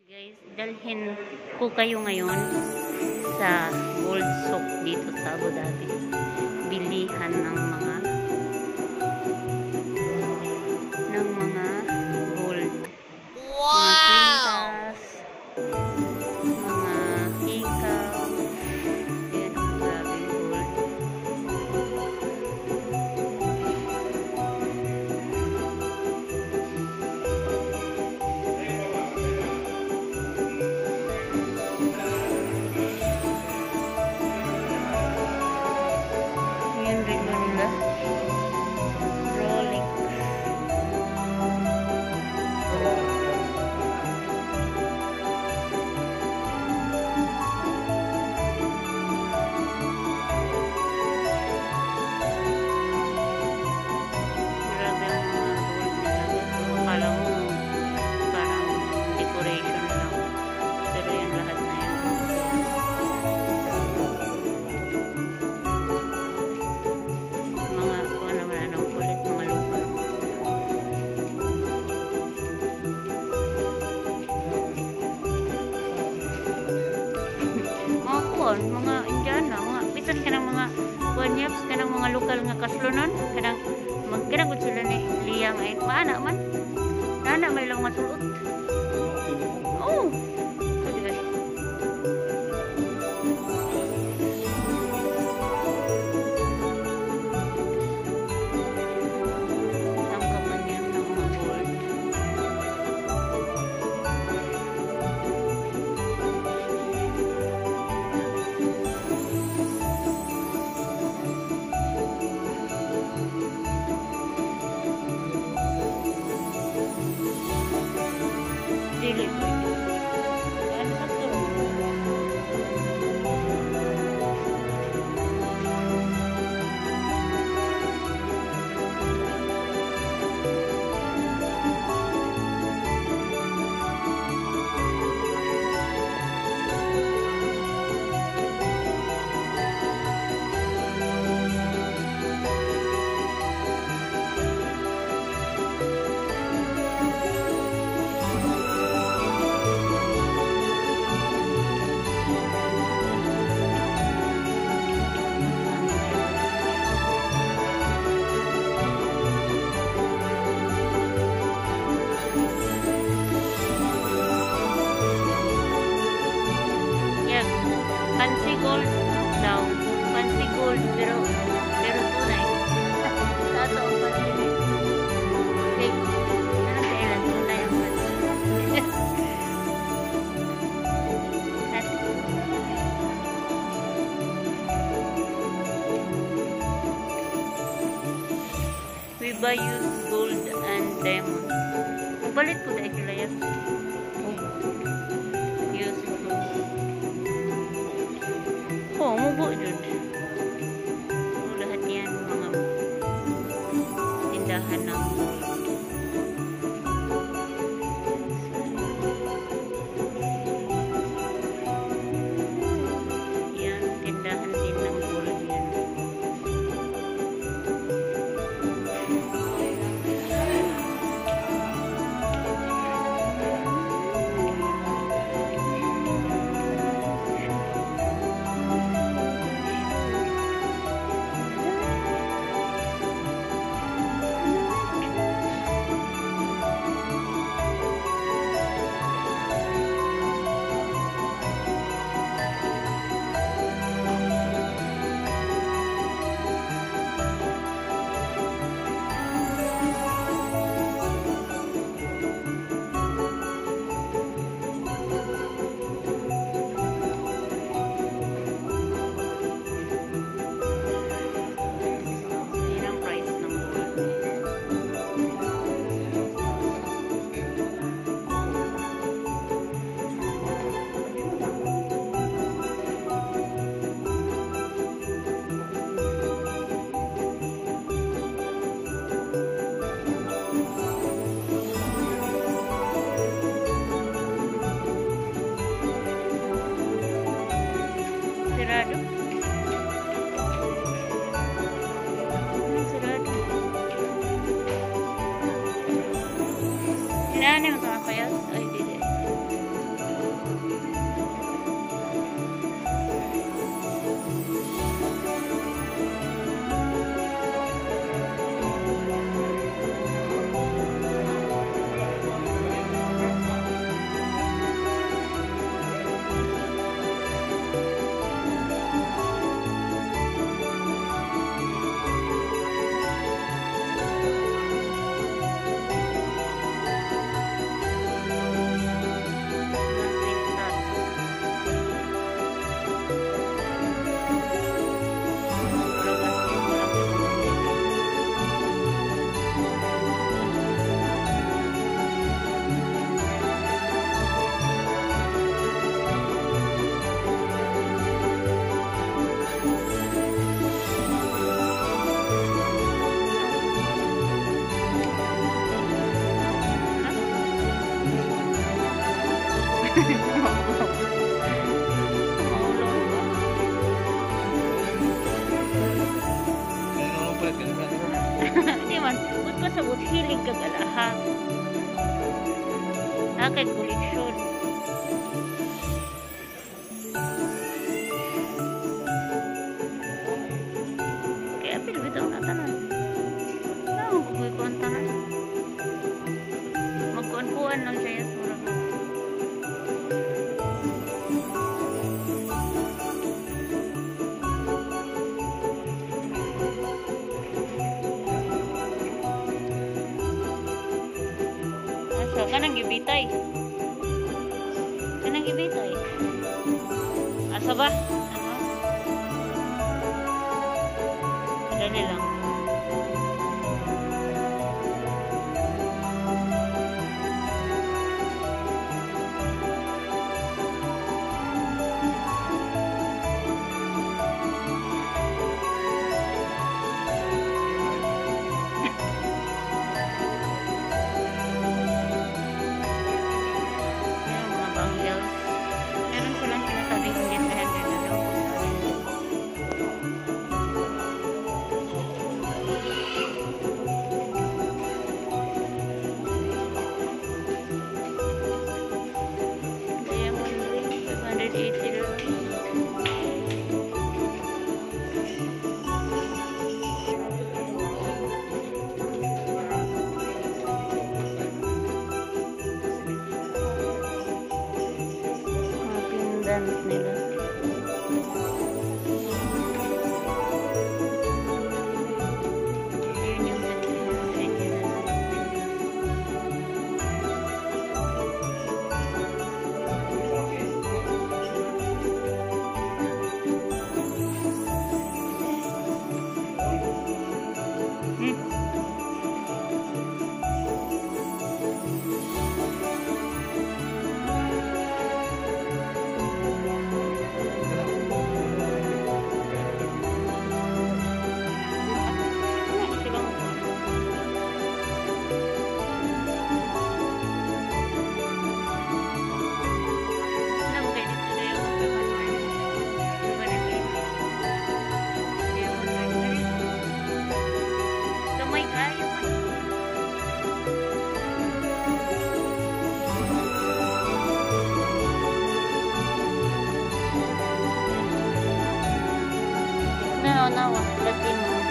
Guys, dalhin ko kayo ngayon sa Gold Souk dito sa Abu Dhabi. Bilihan ng mga gold. Wow! Mga kwintas, mga hikaw. Ayan, grabe yung gold. Ayan rin mo nila. Rolex. Grabe ang mga gold nila. Akala mo parang decoration lang. Pero yan lahat na yan. Mga kung ano man anong kulit, mga lupa. Mga kuwan, mga Indiana, mga bisan ka ng mga kuwan yaps, ka ng mga lokal nga kaslunon, kanang magkinagod sila ni liyang ay paana man. Nana may lang masulot. Oh! Pwede ba? Tangkapan yan ng mga gold. Dili. Ano sa to? Yan. Fancy gold daw. Fancy gold pero tunay. Sa ato ang fancy. Fake. Ano sa ilan tunay ang fancy. We buy used gold and diamond. Mabalit po dahil sila yan. Used gold. Oh, mubo dun. So, lahat yan mga tindahan ng gold. Yan, tindahan din ng gold yan. Yan ang price ng gold. Sirado. Sirado. Inaano yung mga kayas? Ay, dili. Di man, ba't pa sabot hilig kagalaha? Akay koleksyon. Kaya pilbitaw na tanan. Saan ko kuikuan tanan? Magkuan-kuan lang siya yung surag. Asa, kanang gibitay. Kanang gibitay. Asa ba? Ano? Dali lang. Ayan, mga bangles. Meron silang sinasabing hindi 300 na daw. Diamond ring, 580 lang. Mga pendant nila. Yun yung 380 na pendant. Ano silang Alam mo kayo dito na yung 580. Diamond ring. Gamay kayo man. No, no, Latino.